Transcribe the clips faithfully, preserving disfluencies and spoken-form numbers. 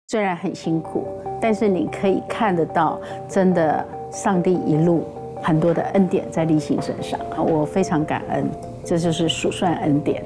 虽然很辛苦，但是你可以看得到，真的上帝一路很多的恩典在立新身上，我非常感恩，这就是数算恩典。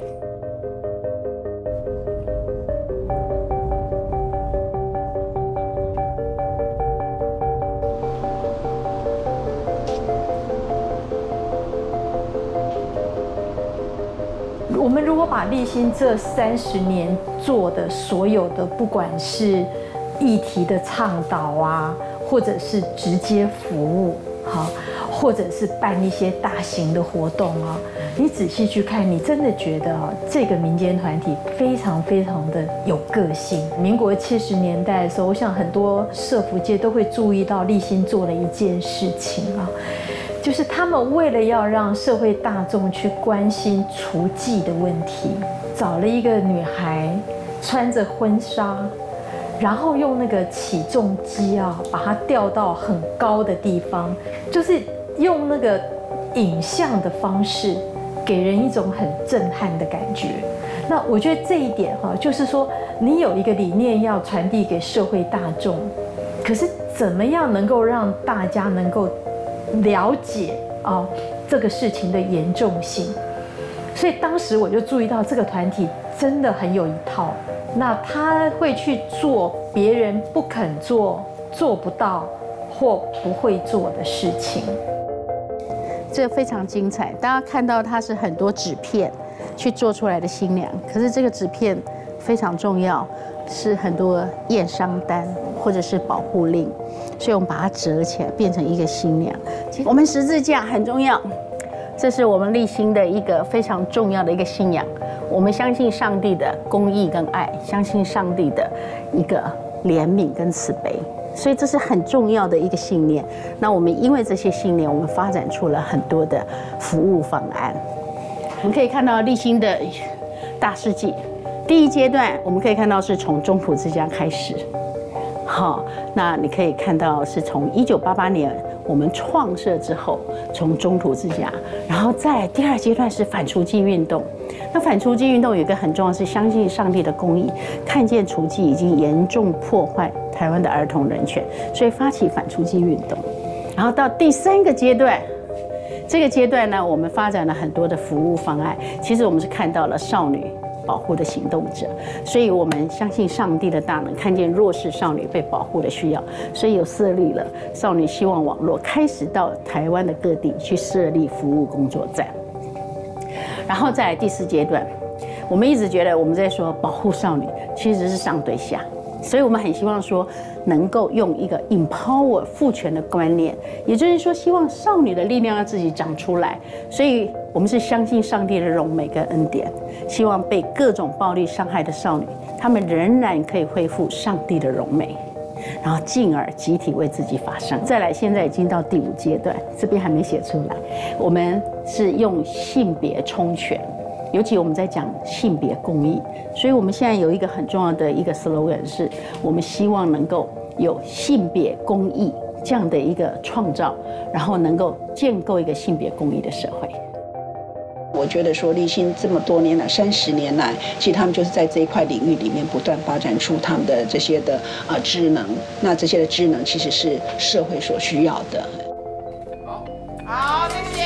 我们如果把立新这三十年做的所有的，不管是议题的倡导啊，或者是直接服务，好，或者是办一些大型的活动啊，你仔细去看，你真的觉得啊，这个民间团体非常非常的有个性。民国七十年代的时候，我想很多社福界都会注意到立新做了一件事情啊。就是他们为了要让社会大众去关心厨妓的问题，找了一个女孩穿着婚纱，然后用那个起重机啊，把它吊到很高的地方，就是用那个影像的方式，给人一种很震撼的感觉。那我觉得这一点哈，就是说你有一个理念要传递给社会大众，可是怎么样能够让大家能够了解啊这个事情的严重性，所以当时我就注意到这个团体真的很有一套。那他会去做别人不肯做、做不到或不会做的事情， 这非常精彩。大家看到它是很多纸片去做出来的新娘，可是这个纸片非常重要，是很多验伤单或者是保护令。所以我们把它折起来，变成一个新娘。我们十字架很重要，这是我们立新的一个非常重要的一个信仰。我们相信上帝的公义跟爱，相信上帝的一个怜悯跟慈悲，所以这是很重要的一个信念。那我们因为这些信念，我们发展出了很多的服务方案。我们可以看到立新的大事记，第一阶段我们可以看到是从中埔之家开始。好，那你可以看到是从一九八八年我们创设之后，从中途之家，然后在第二阶段是反雏妓运动。那反雏妓运动有一个很重要，是相信上帝的公义，看见雏妓已经严重破坏台湾的儿童人权，所以发起反雏妓运动。然后到第三个阶段，这个阶段呢，我们发展了很多的服务方案。其实我们是看到了少女保护的行动者，所以我们相信上帝的大能，看见弱势少女被保护的需要，所以有设立了少女希望网络，开始到台湾的各地去设立服务工作站。然后在第四阶段，我们一直觉得我们在说保护少女，其实是上对下，所以我们很希望说能够用一个 empower 赋权的观念，也就是说希望少女的力量要自己长出来，所以我们是相信上帝的荣美跟恩典，希望被各种暴力伤害的少女，她们仍然可以恢复上帝的荣美，然后进而集体为自己发声。再来，现在已经到第五阶段，这边还没写出来，我们是用性别充权，尤其我们在讲性别公益，所以我们现在有一个很重要的一个 slogan， 是我们希望能够有性别公益这样的一个创造，然后能够建构一个性别公益的社会。 我觉得说立新这么多年来，三十年来，其实他们就是在这一块领域里面不断发展出他们的这些的呃职能。那这些的职能其实是社会所需要的。 好，好，谢谢。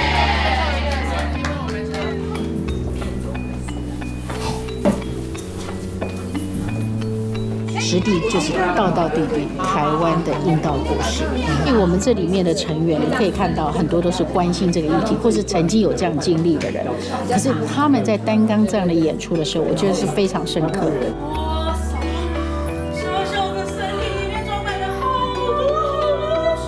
实地就是道道地地台湾的阴道故事，因为我们这里面的成员，你可以看到很多都是关心这个议题，或是曾经有这样经历的人。可是他们在担纲这样的演出的时候，我觉得是非常深刻的。 小小的身体里面装满了好多好多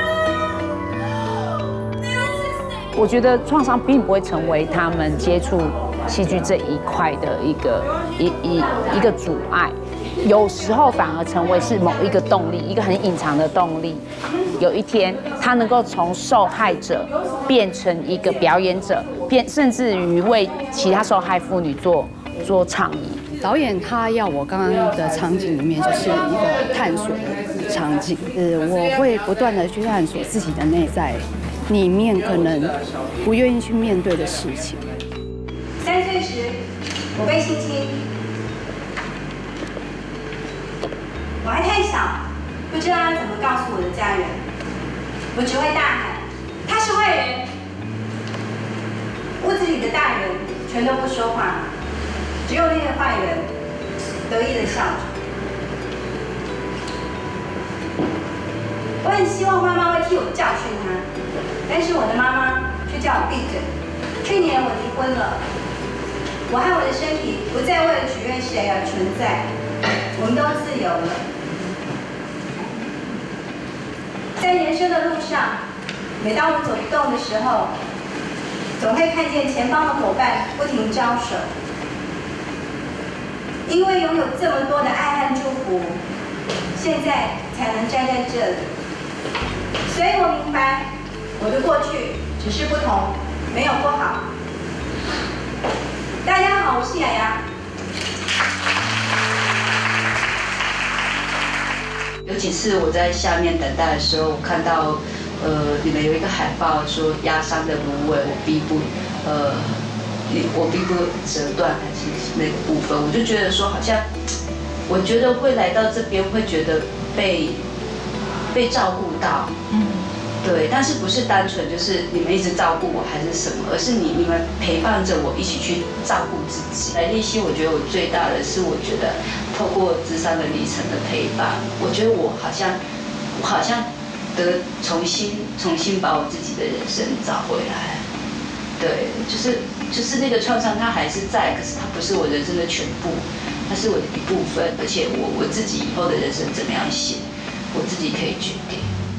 血。 我觉得创伤并不会成为他们接触戏剧这一块的一个一一一个阻碍。有时候反而成为是某一个动力，一个很隐藏的动力。有一天，他能够从受害者变成一个表演者，变甚至于为其他受害妇女做做倡议。 导演他要我刚刚的场景里面就是一个探索的场景，呃，我会不断的去探索自己的内在里面可能不愿意去面对的事情。 三岁时，我被性侵。 我还太小，不知道要怎么告诉我的家人，我只会大喊：“他是坏人！”屋子里的大人全都不说话，只有那个坏人得意地笑着。我很希望妈妈会替我教训他，但是我的妈妈却叫我闭嘴。去年我离婚了，我和我的身体不再为了取悦谁而存在，我们都自由了。在人生的路上，每当我走不动的时候，总会看见前方的伙伴不停招手。因为拥有这么多的爱和祝福，现在才能站在这里。所以我明白，我的过去只是不同，没有不好。大家好，我是雅雅。 有几次我在下面等待的时候，我看到，呃，你们有一个海报说压伤的芦苇，我必不，呃，我必不折断，还是那个部分，我就觉得说好像，我觉得会来到这边会觉得被被照顾到，嗯，对，但是不是单纯就是你们一直照顾我还是什么，而是你你们陪伴着我一起去照顾自己。来立新，我觉得我最大的是，我觉得透过諮商的历程的陪伴，我觉得我好像我好像得重新重新把我自己的人生找回来。对，就是就是那个创伤它还是在，可是它不是我人生的全部，它是我的一部分，而且我我自己以後的人生怎么样写，我自己可以决定。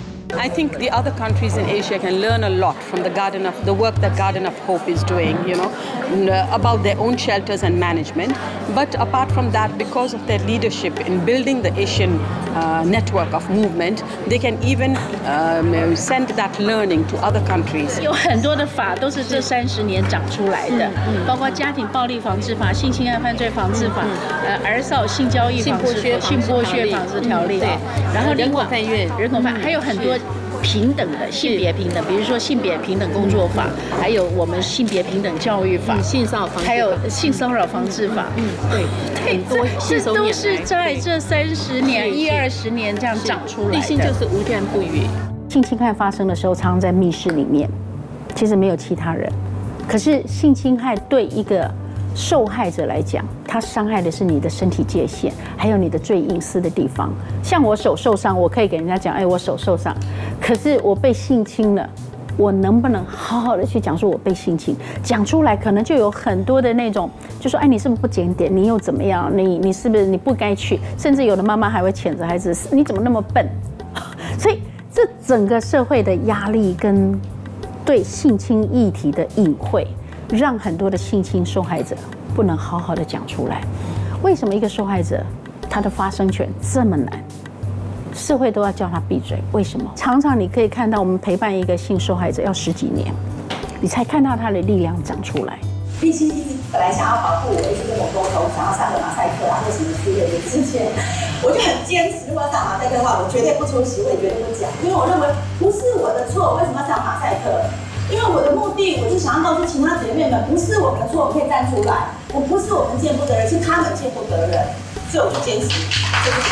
I think the other countries in Asia can learn a lot from the Garden of the work that Garden of Hope is doing, you know, about their own shelters and management. But apart from that, because of their leadership in building the Asian uh, network of movement, they can even um, send that learning to other countries. 有很多的法都是这三十年长出来的，包括家庭暴力防治法、性侵害犯罪防治法、呃儿少性交易防治、性剥削防治条例，对，然后人口贩运、人口贩，还有很多。平等的性别平等，比如说性别平等工作法，还有我们性别平等教育法，性骚扰防治，还有性骚扰防治法。嗯，对，很多这都是在这三十年、一二十年这样长出来的。立新就是无怨不语。性侵害发生的时候，常常在密室里面，其实没有其他人。可是性侵害对一个受害者来讲，他伤害的是你的身体界限，还有你的最隐私的地方。像我手受伤，我可以给人家讲，哎，我手受伤。可是我被性侵了，我能不能好好的去讲说我被性侵？讲出来可能就有很多的那种，就说，哎，你是不是不检点？你又怎么样？你你是不是你不该去？甚至有的妈妈还会谴责孩子，你怎么那么笨？所以这整个社会的压力跟对性侵议题的隐晦。让很多的性侵受害者不能好好的讲出来。为什么一个受害者他的发声权这么难？社会都要叫他闭嘴，为什么？常常你可以看到，我们陪伴一个性受害者要十几年，你才看到他的力量长出来。 立新一直本来想要保护我，一直跟我沟通，想要上个马赛克啊或什么之类的之前，我就很坚持，如果要上马赛克的话，我绝对不出席，我也绝对不讲，因为我认为不是我的错，为什么要上马赛克？因为我的目的，我就想要告诉其他姐妹们，不是我们的错，我们可以站出来。我不是我们见不得人，是他们见不得人，所以我就坚持，这就是。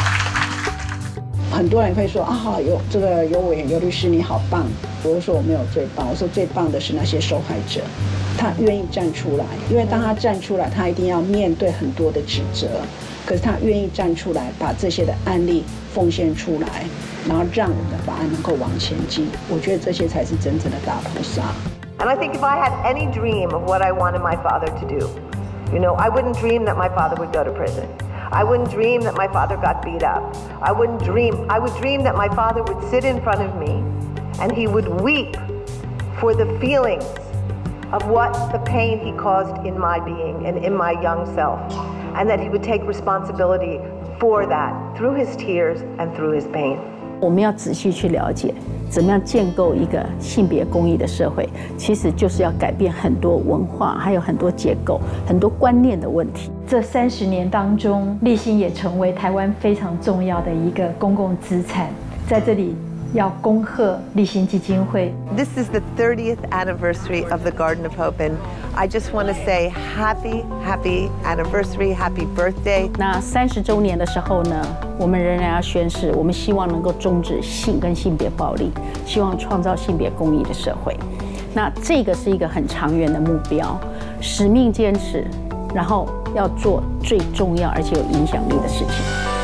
很多人会说啊，有这个有委员有律师你好棒，我就说我没有最棒，我说最棒的是那些受害者，他愿意站出来，因为当他站出来，他一定要面对很多的指责，可是他愿意站出来，把这些的案例奉献出来。然后让我们的法案能够往前进，我觉得这些才是真正的大菩萨。 And I think if I had any dream of what I wanted my father to do, you know, I wouldn't dream that my father would go to prison. I wouldn't dream that my father got beat up. I wouldn't dream, I would dream that my father would sit in front of me and he would weep for the feelings of what the pain he caused in my being and in my young self, and that he would take responsibility for that through his tears and through his pain. 我们要仔细去了解，怎么样建构一个性别公益的社会，其实就是要改变很多文化，还有很多结构、很多观念的问题。 这三十年当中，立新也成为台湾非常重要的一个公共资产。在这里要恭贺立新基金会。 This is the thirtieth anniversary of the Garden of Hope, and I just want to say happy, happy anniversary, happy birthday. 那三十周年的时候呢，我们仍然要宣誓，我们希望能够终止性跟性别暴力，希望创造性别公义的社会。那这个是一个很长远的目标，使命坚持，然后要做最重要而且有影响力的事情。